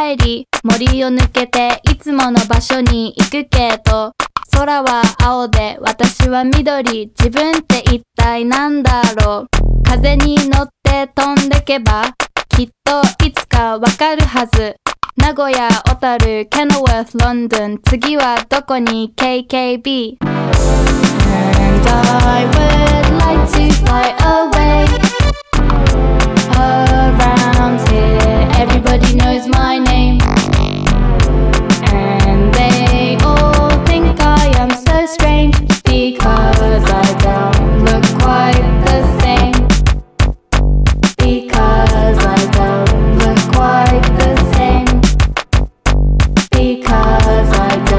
帰り、森を抜けていつもの場所に行くけど、空は青で私は緑、自分って一体なんだろう。風に乗って飛んでけば、きっといつかわかるはず。名古屋、小樽、ケノウォース、ロンドン、次はどこに KKB。 And I would like to fly away. Around here, everybody knows my name. And they all think I am so strange, because I don't look quite the same. Because I don't look quite the same. Because I don't